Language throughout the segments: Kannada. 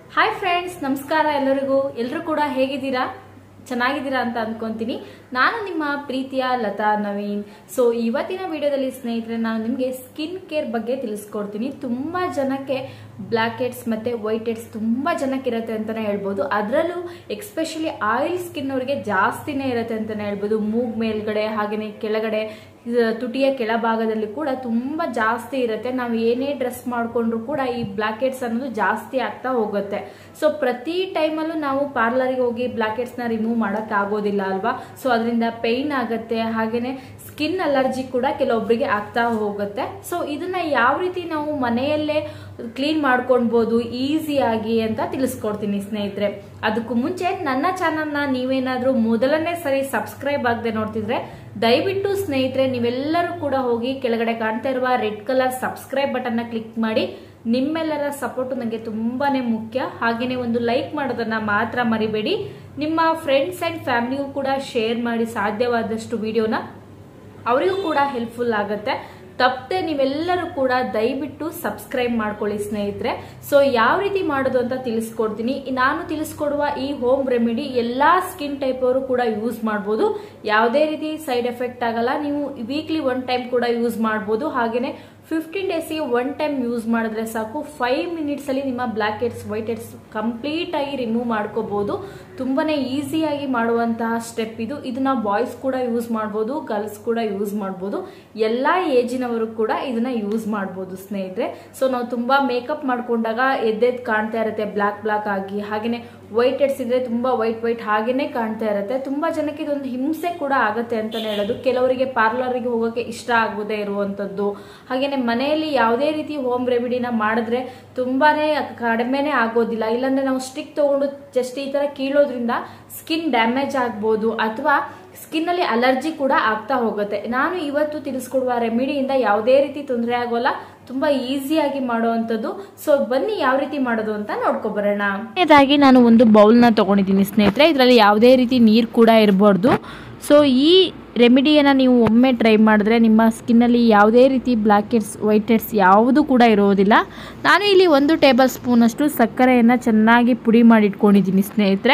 ಹಾಯ್ ಫ್ರೆಂಡ್ಸ್, ನಮಸ್ಕಾರ ಎಲ್ಲರೂ ಕೂಡ ಹೇಗಿದ್ದೀರಾ? ಚೆನ್ನಾಗಿದ್ದೀರಾ ಅಂತ ಅನ್ಕೊಂತೀನಿ. ನಾನು ನಿಮ್ಮ ಪ್ರೀತಿಯ ಲತಾ ನವೀನ್. ಸೊ ಇವತ್ತಿನ ವಿಡಿಯೋದಲ್ಲಿ ಸ್ನೇಹಿತರೆ ನಾನು ನಿಮಗೆ ಸ್ಕಿನ್ ಕೇರ್ ಬಗ್ಗೆ ತಿಳಿಸ್ಕೊಡ್ತೀನಿ. ತುಂಬಾ ಜನಕ್ಕೆ ಬ್ಲ್ಯಾಕ್ ಹೆಡ್ಸ್ ಮತ್ತೆ ವೈಟ್ ಹೆಡ್ಸ್ ತುಂಬಾ ಜನಕ್ಕೆ ಇರುತ್ತೆ ಅಂತಾನೆ ಹೇಳ್ಬೋದು. ಅದರಲ್ಲೂ ಎಕ್ಸ್ಪೆಷಲಿ ಆಯಿಲ್ ಸ್ಕಿನ್ ಅವರಿಗೆ ಜಾಸ್ತಿನೇ ಇರುತ್ತೆ ಅಂತಾನೆ ಹೇಳ್ಬೋದು. ಮೂಗ್ ಮೇಲ್ಗಡೆ ಹಾಗೇನೆ ಕೆಳಗಡೆ ತುಟಿಯ ಕೆಳಭಾಗದಲ್ಲಿ ಕೂಡ ತುಂಬಾ ಜಾಸ್ತಿ ಇರುತ್ತೆ. ನಾವು ಏನೇ ಡ್ರೆಸ್ ಮಾಡ್ಕೊಂಡ್ರು ಕೂಡ ಈ ಬ್ಲ್ಯಾಕ್ ಹೆಡ್ಸ್ ಅನ್ನೋದು ಜಾಸ್ತಿ ಆಗ್ತಾ ಹೋಗುತ್ತೆ. ಸೊ ಪ್ರತಿ ಟೈಮಲ್ಲೂ ನಾವು ಪಾರ್ಲರ್ಗೆ ಹೋಗಿ ಬ್ಲ್ಯಾಕ್ ಹೆಡ್ಸ್ ನ ರಿಮೂವ್ ಮಾಡಕ್ ಆಗೋದಿಲ್ಲ ಅಲ್ವಾ? ಸೊ ಅದರಿಂದ ಪೈನ್ ಆಗುತ್ತೆ, ಹಾಗೇನೆ ಸ್ಕಿನ್ ಅಲರ್ಜಿ ಕೂಡ ಕೆಲವೊಬ್ಬರಿಗೆ ಆಗ್ತಾ ಹೋಗುತ್ತೆ. ಸೊ ಇದನ್ನ ಯಾವ ರೀತಿ ನಾವು ಮನೆಯಲ್ಲೇ ಕ್ಲೀನ್ ಮಾಡ್ಕೊಳ್ಬಹುದು ಈಸಿಯಾಗಿ ಅಂತ ತಿಳಿಸ್ಕೊಡ್ತೀನಿ ಸ್ನೇಹಿತರೆ. ಅದಕ್ಕೂ ಮುಂಚೆ ನನ್ನ ಚಾನಲ್ನ ನೀವೇನಾದ್ರೂ ಮೊದಲನೇ ಸರಿ ಸಬ್ಸ್ಕ್ರೈಬ್ ಆಗದೆ ನೋಡ್ತಿದ್ರೆ ದಯವಿಟ್ಟು ಸ್ನೇಹಿತರೆ ನೀವೆಲ್ಲರೂ ಕೂಡ ಹೋಗಿ ಕೆಳಗಡೆ ಕಾಣ್ತಾ ಇರುವ ರೆಡ್ ಕಲರ್ ಸಬ್ಸ್ಕ್ರೈಬ್ ಬಟನ್ ನ ಕ್ಲಿಕ್ ಮಾಡಿ. ನಿಮ್ಮೆಲ್ಲರ ಸಪೋರ್ಟ್ ನನಗೆ ತುಂಬಾನೇ ಮುಖ್ಯ. ಹಾಗೇನೆ ಒಂದು ಲೈಕ್ ಮಾಡೋದನ್ನ ಮಾತ್ರ ಮರಿಬೇಡಿ. ನಿಮ್ಮ ಫ್ರೆಂಡ್ಸ್ ಅಂಡ್ ಫ್ಯಾಮಿಲಿಗೂ ಕೂಡ ಶೇರ್ ಮಾಡಿ, ಸಾಧ್ಯವಾದಷ್ಟು ವಿಡಿಯೋನ ಅವರಿಗೂ ಕೂಡ ಹೆಲ್ಪ್ಫುಲ್ ಆಗುತ್ತೆ. ತಪ್ಪದೆ ನೀವೆಲ್ಲರೂ ಕೂಡ ದಯವಿಟ್ಟು ಸಬ್ಸ್ಕ್ರೈಬ್ ಮಾಡ್ಕೊಳ್ಳಿ ಸ್ನೇಹಿತರೆ. ಸೊ ಯಾವ ರೀತಿ ಮಾಡೋದು ಅಂತ ತಿಳಿಸ್ಕೊಡ್ತೀನಿ. ನಾನು ತಿಳಿಸ್ಕೊಡುವ ಈ ಹೋಮ್ ರೆಮಿಡಿ ಎಲ್ಲಾ ಸ್ಕಿನ್ ಟೈಪ್ ಅವರು ಕೂಡ ಯೂಸ್ ಮಾಡಬಹುದು. ಯಾವುದೇ ರೀತಿ ಸೈಡ್ ಎಫೆಕ್ಟ್ ಆಗಲ್ಲ. ನೀವು ವೀಕ್ಲಿ 1 ಟೈಮ್ ಕೂಡ ಯೂಸ್ ಮಾಡಬಹುದು. ಹಾಗೇನೆ 15 ಡೇಸ್ಗೆ 1 ಟೈಮ್ ಯೂಸ್ ಮಾಡಿದ್ರೆ ಸಾಕು. 5 ಮಿನಿಟ್ಸ್ ಅಲ್ಲಿ ನಿಮ್ಮ blackheads whiteheads complete ಆಗಿ ರಿಮೂವ್ ಮಾಡ್ಕೋಬಹುದು. ತುಂಬಾನೇ ಈಸಿಯಾಗಿ ಮಾಡುವಂತಹ ಸ್ಟೆಪ್ ಇದು. ಇದನ್ನ ಬಾಯ್ಸ್ ಕೂಡ ಯೂಸ್ ಮಾಡಬಹುದು, ಗರ್ಲ್ಸ್ ಕೂಡ ಯೂಸ್ ಮಾಡಬಹುದು. ಎಲ್ಲಾ ಏಜಿನವರು ಕೂಡ ಇದನ್ನ ಯೂಸ್ ಮಾಡಬಹುದು ಸ್ನೇಹಿತರೆ. ಸೊ ನಾವು ತುಂಬಾ ಮೇಕಪ್ ಮಾಡ್ಕೊಂಡಾಗ ಎದ್ದೆದ್ ಕಾಣ್ತಾ ಇರುತ್ತೆ ಬ್ಲಾಕ್ ಆಗಿ. ಹಾಗೇನೆ ವೈಟ್ ಹೆಡ್ಸ್ ಇದ್ರೆ ತುಂಬಾ ವೈಟ್ ಹಾಗೇನೆ ಕಾಣ್ತಾ ಇರುತ್ತೆ. ತುಂಬಾ ಜನಕ್ಕೆ ಇದೊಂದು ಹಿಂಸೆ ಕೂಡ ಆಗುತ್ತೆ ಅಂತಾನೆ ಹೇಳೋದು. ಕೆಲವರಿಗೆ ಪಾರ್ಲರ್ಗೆ ಹೋಗೋಕೆ ಇಷ್ಟ ಆಗದೆ ಇರುವಂತದ್ದು. ಹಾಗೇನೆ ಮನೆಯಲ್ಲಿ ಯಾವುದೇ ರೀತಿ ಹೋಮ್ ರೆಮಿಡಿನ ಮಾಡಿದ್ರೆ ತುಂಬಾನೇ ಕಡಿಮೆನೆ ಆಗೋದಿಲ್ಲ. ಇಲ್ಲಾಂದ್ರೆ ನಾವು ಸ್ಟಿಕ್ ತಗೊಂಡು ಜಸ್ಟ್ ಈ ತರ ಕೀಳೋದ್ರಿಂದ ಸ್ಕಿನ್ ಡ್ಯಾಮೇಜ್ ಆಗ್ಬೋದು ಅಥವಾ ಸ್ಕಿನ್ ಅಲ್ಲಿ ಅಲರ್ಜಿ ಕೂಡ ಆಗ್ತಾ ಹೋಗುತ್ತೆ. ನಾನು ಇವತ್ತು ತಿಳಿಸ್ಕೊಡುವ ರೆಮಿಡಿಯಿಂದ ಯಾವುದೇ ರೀತಿ ತೊಂದರೆ ಆಗೋಲ್ಲ, ತುಂಬಾ ಈಸಿಯಾಗಿ ಮಾಡುವಂತದ್ದು. ಸೊ ಬನ್ನಿ ಯಾವ ರೀತಿ ಮಾಡೋದು ಅಂತ ನೋಡ್ಕೊಬರೋಣ. ಇದಾಗಿ ನಾನು ಒಂದು ಬೌಲ್ ನ ತಗೊಂಡಿದ್ದೀನಿ ಸ್ನೇಹಿತರೆ. ಇದರಲ್ಲಿ ಯಾವುದೇ ರೀತಿ ನೀರು ಕೂಡ ಇರಬಾರ್ದು. ಸೊ ಈ ರೆಮಿಡಿಯನ್ನು ನೀವು ಒಮ್ಮೆ ಟ್ರೈ ಮಾಡಿದ್ರೆ ನಿಮ್ಮ ಸ್ಕಿನ್ನಲ್ಲಿ ಯಾವುದೇ ರೀತಿ ಬ್ಲ್ಯಾಕ್ ಹೆಡ್ಸ್ ವೈಟ್ ಹೆಡ್ಸ್ ಯಾವುದು ಕೂಡ ಇರೋದಿಲ್ಲ. ನಾನು ಇಲ್ಲಿ 1 ಟೇಬಲ್ ಸ್ಪೂನ್ ಅಷ್ಟು ಸಕ್ಕರೆಯನ್ನು ಚೆನ್ನಾಗಿ ಪುಡಿ ಮಾಡಿ ಇಟ್ಕೊಂಡಿದ್ದೀನಿ ಸ್ನೇಹಿತರೆ.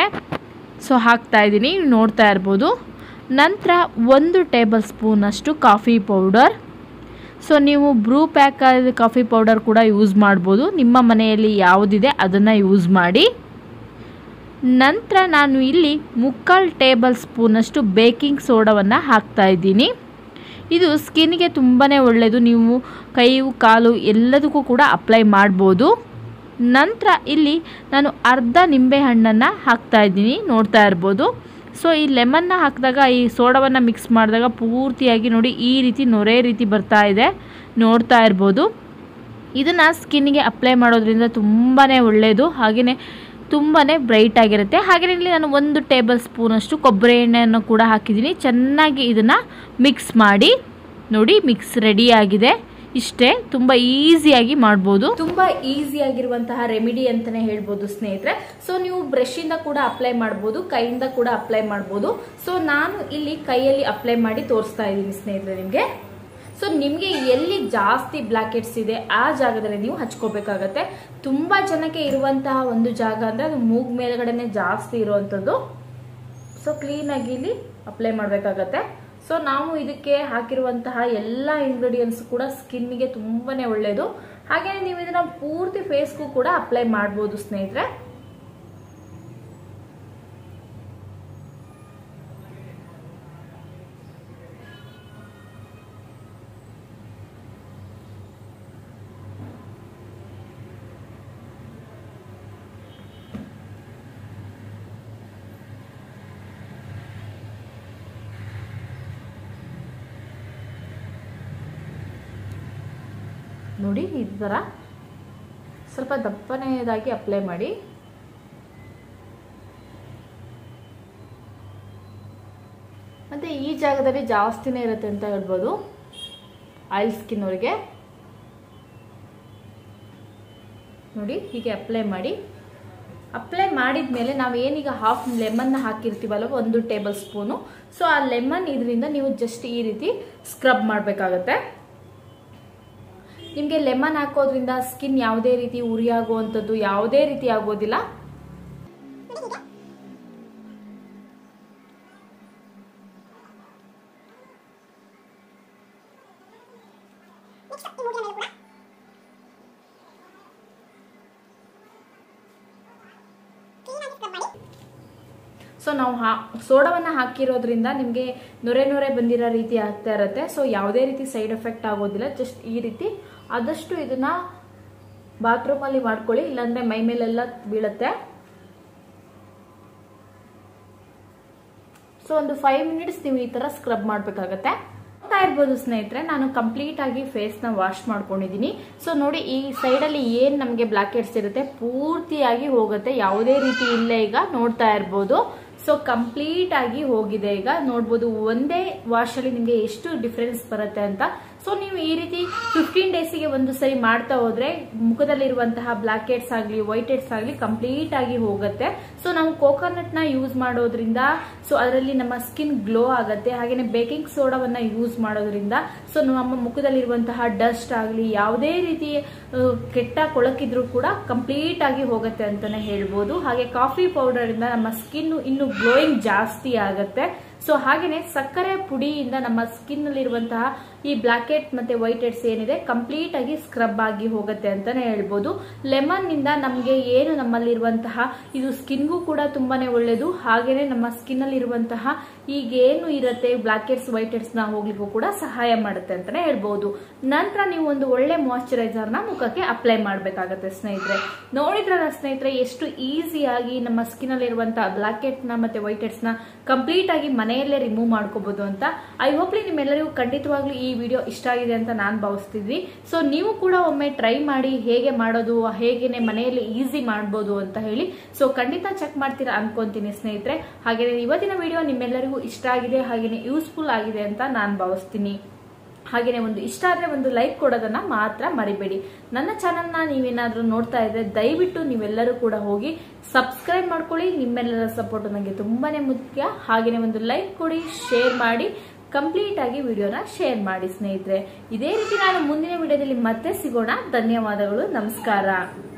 ಸೊ ಹಾಕ್ತಾ ಇದ್ದೀನಿ, ನೋಡ್ತಾ ಇರ್ಬೋದು. ನಂತರ 1 ಟೇಬಲ್ ಸ್ಪೂನ್ ಅಷ್ಟು ಕಾಫಿ ಪೌಡರ್. ಸೊ ನೀವು ಬ್ರೂ ಪ್ಯಾಕ್ ಕಾಫಿ ಪೌಡರ್ ಕೂಡ ಯೂಸ್ ಮಾಡ್ಬೋದು. ನಿಮ್ಮ ಮನೆಯಲ್ಲಿ ಯಾವುದಿದೆ ಅದನ್ನು ಯೂಸ್ ಮಾಡಿ. ನಂತರ ನಾನು ಇಲ್ಲಿ 3/4 ಟೇಬಲ್ ಸ್ಪೂನ್ ಅಷ್ಟು ಬೇಕಿಂಗ್ ಸೋಡಾವನ್ನು ಹಾಕ್ತಾ ಇದ್ದೀನಿ. ಇದು ಸ್ಕಿನ್ಗೆ ತುಂಬಾ ಒಳ್ಳೆಯದು. ನೀವು ಕೈ ಕಾಲು ಎಲ್ಲದಕ್ಕೂ ಕೂಡ ಅಪ್ಲೈ ಮಾಡ್ಬೋದು. ನಂತರ ಇಲ್ಲಿ ನಾನು ಅರ್ಧ ನಿಂಬೆ ಹಣ್ಣನ್ನು ಹಾಕ್ತಾ ಇದ್ದೀನಿ, ನೋಡ್ತಾ ಇರ್ಬೋದು. ಸೊ ಈ ಲೆಮನ್ನ ಹಾಕಿದಾಗ ಈ ಸೋಡಾವನ್ನು ಮಿಕ್ಸ್ ಮಾಡಿದಾಗ ಪೂರ್ತಿಯಾಗಿ ನೋಡಿ ಈ ರೀತಿ ನೊರೆ ರೀತಿ ಬರ್ತಾ ಇದೆ, ನೋಡ್ತಾ ಇರ್ಬೋದು. ಇದನ್ನು ಸ್ಕಿನ್ಗೆ ಅಪ್ಲೈ ಮಾಡೋದ್ರಿಂದ ತುಂಬಾ ಒಳ್ಳೆಯದು. ಹಾಗೆಯೇ ತುಂಬಾ ಬ್ರೈಟ್ ಆಗಿರುತ್ತೆ. ಹಾಗೆಯೇ ಇಲ್ಲಿ ನಾನು 1 ಟೇಬಲ್ ಸ್ಪೂನ್ ಅಷ್ಟು ಕೊಬ್ಬರಿ ಎಣ್ಣೆಯನ್ನು ಕೂಡ ಹಾಕಿದ್ದೀನಿ. ಚೆನ್ನಾಗಿ ಇದನ್ನು ಮಿಕ್ಸ್ ಮಾಡಿ. ನೋಡಿ ಮಿಕ್ಸ್ ರೆಡಿ ಆಗಿದೆ. ಇಷ್ಟೇ, ತುಂಬಾ ಈಸಿಯಾಗಿ ಮಾಡ್ಬೋದು. ತುಂಬಾ ಈಸಿಯಾಗಿರುವಂತಹ ರೆಮಿಡಿ ಅಂತಾನೆ ಹೇಳ್ಬೋದು ಸ್ನೇಹಿತರೆ. ಸೊ ನೀವು ಬ್ರಷ್ ಇಂದ ಕೂಡ ಅಪ್ಲೈ ಮಾಡ್ಬೋದು, ಕೈಯಿಂದ ಕೂಡ ಅಪ್ಲೈ ಮಾಡ್ಬೋದು. ಸೊ ನಾನು ಇಲ್ಲಿ ಕೈಯಲ್ಲಿ ಅಪ್ಲೈ ಮಾಡಿ ತೋರಿಸ್ತಾ ಇದ್ದೀನಿ ಸ್ನೇಹಿತರೆ ನಿಮ್ಗೆ. ಸೊ ನಿಮ್ಗೆ ಎಲ್ಲಿ ಜಾಸ್ತಿ ಬ್ಲ್ಯಾಕ್ ಹೆಡ್ಸ್ ಇದೆ ಆ ಜಾಗದಲ್ಲಿ ನೀವು ಹಚ್ಕೋಬೇಕಾಗತ್ತೆ. ತುಂಬಾ ಜನಕ್ಕೆ ಇರುವಂತಹ ಒಂದು ಜಾಗ ಅಂದ್ರೆ ಅದು ಮೂಗ್ ಮೇಲ್ಗಡೆನೆ ಜಾಸ್ತಿ ಇರುವಂತದ್ದು. ಸೊ ಕ್ಲೀನ್ ಆಗಿ ಇಲ್ಲಿ ಅಪ್ಲೈ ಮಾಡ್ಬೇಕಾಗತ್ತೆ. ಸೊ ನಾವು ಇದಕ್ಕೆ ಹಾಕಿರುವಂತಹ ಎಲ್ಲ ಇಂಗ್ರೀಡಿಯೆಂಟ್ಸ್ ಕೂಡ ಸ್ಕಿನ್ಗೆ ತುಂಬಾನೇ ಒಳ್ಳೆಯದು. ಹಾಗೆ ನೀವು ಇದನ್ನ ಪೂರ್ತಿ ಫೇಸ್ಗೂ ಕೂಡ ಅಪ್ಲೈ ಮಾಡಬಹುದು ಸ್ನೇಹಿತರೆ. ನೋಡಿ ಈ ಥರ ಸ್ವಲ್ಪ ದಪ್ಪನೆಯದಾಗಿ ಅಪ್ಲೈ ಮಾಡಿ. ಮತ್ತೆ ಈ ಜಾಗದಲ್ಲಿ ಜಾಸ್ತಿನೇ ಇರುತ್ತೆ ಅಂತ ಹೇಳ್ಬೋದು ಆಯಿಲ್ ಸ್ಕಿನ್ ಅವರಿಗೆ. ನೋಡಿ ಹೀಗೆ ಅಪ್ಲೈ ಮಾಡಿ. ಅಪ್ಲೈ ಮಾಡಿದ್ಮೇಲೆ ನಾವು ಏನೀಗ ಹಾಫ್ ಲೆಮನ್ ಹಾಕಿರ್ತೀವಲ್ಲ 1 ಟೇಬಲ್ ಸ್ಪೂನು. ಸೊ ಆ ಲೆಮನ್ ಇದರಿಂದ ನೀವು ಜಸ್ಟ್ ಈ ರೀತಿ ಸ್ಕ್ರಬ್ ಮಾಡಬೇಕಾಗತ್ತೆ. ನಿಮಗೆ ಲೆಮನ್ ಹಾಕೋದ್ರಿಂದ ಸ್ಕಿನ್ ಯಾವುದೇ ರೀತಿ ಉರಿ ಆಗುವಂಥದ್ದು ಯಾವುದೇ ರೀತಿ ಆಗೋದಿಲ್ಲ. ಸೊ ನಾವು ಸೋಡಾವನ್ನು ಹಾಕಿರೋದ್ರಿಂದ ನಿಮಗೆ ನೊರೆ ನೊರೆ ಬಂದಿರೋ ರೀತಿ ಆಗ್ತಾ ಇರುತ್ತೆ. ಸೊ ಯಾವುದೇ ರೀತಿ ಸೈಡ್ ಎಫೆಕ್ಟ್ ಆಗೋದಿಲ್ಲ. ಜಸ್ಟ್ ಈ ರೀತಿ ಆದಷ್ಟು ಇದನ್ನ ಬಾತ್ರೂಮಲ್ಲಿ ಮಾಡ್ಕೊಳ್ಳಿ, ಇಲ್ಲಾಂದ್ರೆ ಮೈ ಮೇಲೆಲ್ಲ ಬೀಳುತ್ತೆ. ಸೊ ಒಂದು 5 ಮಿನಿಟ್ಸ್ ನೀವು ಈ ತರ ಸ್ಕ್ರಬ್ ಮಾಡಬೇಕಾಗತ್ತೆ. ಇರ್ಬೋದು ಸ್ನೇಹಿತರೆ, ನಾನು ಕಂಪ್ಲೀಟ್ ಆಗಿ ಫೇಸ್ ನ ವಾಶ್ ಮಾಡ್ಕೊಂಡಿದ್ದೀನಿ. ಸೊ ನೋಡಿ, ಈ ಸೈಡ್ ಅಲ್ಲಿ ಏನ್ ನಮಗೆ ಬ್ಲಾಕ್ ಹೆಡ್ಸ್ ಇರುತ್ತೆ ಪೂರ್ತಿಯಾಗಿ ಹೋಗುತ್ತೆ, ಯಾವುದೇ ರೀತಿ ಇಲ್ಲ. ಈಗ ನೋಡ್ತಾ ಇರ್ಬೋದು, ಸೊ ಕಂಪ್ಲೀಟ್ ಆಗಿ ಹೋಗಿದೆ. ಈಗ ನೋಡ್ಬೋದು ಒಂದೇ ವಾಶ್ ಅಲ್ಲಿ ನಿಮಗೆ ಎಷ್ಟು ಡಿಫರೆನ್ಸ್ ಬರುತ್ತೆ ಅಂತ. ಸೊ ನೀವು ಈ ರೀತಿ 15 ಡೇಸಿಗೆ ಒಂದು ಸರಿ ಮಾಡ್ತಾ ಹೋದ್ರೆ ಮುಖದಲ್ಲಿರುವಂತಹ ಬ್ಲಾಕ್ ಹೆಡ್ಸ್ ಆಗಲಿ ವೈಟ್ ಹೆಡ್ಸ್ ಆಗಲಿ ಕಂಪ್ಲೀಟ್ ಆಗಿ ಹೋಗುತ್ತೆ. ಸೊ ನಾವು ಕೋಕೋನಟ್ ನ ಯೂಸ್ ಮಾಡೋದ್ರಿಂದ ಸೊ ಅದರಲ್ಲಿ ನಮ್ಮ ಸ್ಕಿನ್ ಗ್ಲೋ ಆಗುತ್ತೆ. ಹಾಗೇನೆ ಬೇಕಿಂಗ್ ಸೋಡಾವನ್ನ ಯೂಸ್ ಮಾಡೋದ್ರಿಂದ ಸೊ ನಮ್ಮ ಮುಖದಲ್ಲಿರುವಂತಹ ಡಸ್ಟ್ ಆಗಲಿ ಯಾವುದೇ ರೀತಿ ಕೆಟ್ಟ ಕೊಳಕಿದ್ರು ಕೂಡ ಕಂಪ್ಲೀಟ್ ಆಗಿ ಹೋಗುತ್ತೆ ಅಂತಾನೆ ಹೇಳ್ಬೋದು. ಹಾಗೆ ಕಾಫಿ ಪೌಡರ್ ಇಂದ ನಮ್ಮ ಸ್ಕಿನ್ ಇನ್ನು ಗ್ಲೋಯಿಂಗ್ ಜಾಸ್ತಿ ಆಗುತ್ತೆ. ಸೊ ಹಾಗೇನೆ ಸಕ್ಕರೆ ಪುಡಿಯಿಂದ ನಮ್ಮ ಸ್ಕಿನ್ ನಲ್ಲಿರುವಂತಹ ಈ ಬ್ಲಾಕ್ ಹೆಡ್ ಮತ್ತೆ ವೈಟ್ ಹೆಡ್ಸ್ ಏನಿದೆ ಕಂಪ್ಲೀಟ್ ಆಗಿ ಸ್ಕ್ರಬ್ ಆಗಿ ಹೋಗುತ್ತೆ ಅಂತಾನೆ ಹೇಳ್ಬೋದು. ಲೆಮನ್ ನಿಂದ ನಮಗೆ ಏನು ನಮ್ಮಲ್ಲಿರುವಂತಹ ಇದು ಸ್ಕಿನ್ಗೂ ಕೂಡ ತುಂಬಾನೇ ಒಳ್ಳೇದು. ಹಾಗೇನೆ ನಮ್ಮ ಸ್ಕಿನ್ ಅಲ್ಲಿ ಇರುವಂತಹ ಈಗೇನು ಇರುತ್ತೆ ಬ್ಲಾಕ್ ಹೆಡ್ಸ್ ವೈಟ್ ಹೆಡ್ಸ್ ನ ಹೋಗ್ಲಿಕ್ಕೂ ಕೂಡ ಸಹಾಯ ಮಾಡುತ್ತೆ ಅಂತಾನೆ ಹೇಳ್ಬೋದು. ನಂತರ ನೀವು ಒಂದು ಒಳ್ಳೆ ಮಾಯಿಶ್ಚರೈಸರ್ ನ ಮುಖಕ್ಕೆ ಅಪ್ಲೈ ಮಾಡಬೇಕಾಗತ್ತೆ ಸ್ನೇಹಿತರೆ. ನೋಡಿದ್ರಲ್ಲ ಸ್ನೇಹಿತರೆ, ಎಷ್ಟು ಈಸಿಯಾಗಿ ನಮ್ಮ ಸ್ಕಿನ್ ಅಲ್ಲಿ ಇರುವಂತಹ ಬ್ಲಾಕ್ ಹೆಡ್ ನ ಮತ್ತೆ ವೈಟ್ ಹೆಡ್ಸ್ ನ ಕಂಪ್ಲೀಟ್ ಆಗಿ ಮನೆಯಲ್ಲೇ ರಿಮೂವ್ ಮಾಡ್ಕೋಬಹುದು ಅಂತ. ಐ ಹೋಪ್ಲಿ ನಿಮ್ಮೆಲ್ಲರಿಗೂ ಖಂಡಿತವಾಗ್ಲೂ ಈ ವಿಡಿಯೋ ಇಷ್ಟ ಆಗಿದೆ ಅಂತ ನಾನು ಭಾವಿಸ್ತಿದ್ವಿ. ಸೊ ನೀವು ಕೂಡ ಒಮ್ಮೆ ಟ್ರೈ ಮಾಡಿ ಹೇಗೆ ಮಾಡೋದು, ಹೇಗೇನೆ ಮನೆಯಲ್ಲಿ ಈಸಿ ಮಾಡಬಹುದು ಅಂತ ಹೇಳಿ. ಸೊ ಖಂಡಿತ ಚೆಕ್ ಮಾಡ್ತೀರಾ ಅನ್ಕೊಂತೀನಿ ಸ್ನೇಹಿತರೆ. ಹಾಗೇನೆ ಇವತ್ತಿನ ವಿಡಿಯೋ ನಿಮ್ಮೆಲ್ಲರಿಗೂ ಇಷ್ಟ ಆಗಿದೆ, ಹಾಗೇನೆ ಯೂಸ್ಫುಲ್ ಆಗಿದೆ ಅಂತ ನಾನು ಭಾವಿಸ್ತೀನಿ. ಹಾಗೇನೆ ಒಂದು ಇಷ್ಟ ಆದ್ರೆ ಒಂದು ಲೈಕ್ ಕೊಡೋದನ್ನ ಮಾತ್ರ ಮರಿಬೇಡಿ. ನನ್ನ ಚಾನೆಲ್ ನ ನೀವೇನಾದ್ರೂ ನೋಡ್ತಾ ಇದ್ರೆ ದಯವಿಟ್ಟು ನೀವೆಲ್ಲರೂ ಕೂಡ ಹೋಗಿ ಸಬ್ಸ್ಕ್ರೈಬ್ ಮಾಡ್ಕೊಳ್ಳಿ. ನಿಮ್ಮೆಲ್ಲರ ಸಪೋರ್ಟ್ ನನಗೆ ತುಂಬಾನೇ ಮುಖ್ಯ. ಹಾಗೇನೆ ಒಂದು ಲೈಕ್ ಕೊಡಿ, ಶೇರ್ ಮಾಡಿ, ಕಂಪ್ಲೀಟ್ ಆಗಿ ವಿಡಿಯೋನ ಶೇರ್ ಮಾಡಿ ಸ್ನೇಹಿತರೆ. ಇದೇ ರೀತಿ ನಾನು ಮುಂದಿನ ವಿಡಿಯೋದಲ್ಲಿ ಮತ್ತೆ ಸಿಗೋಣ. ಧನ್ಯವಾದಗಳು, ನಮಸ್ಕಾರ.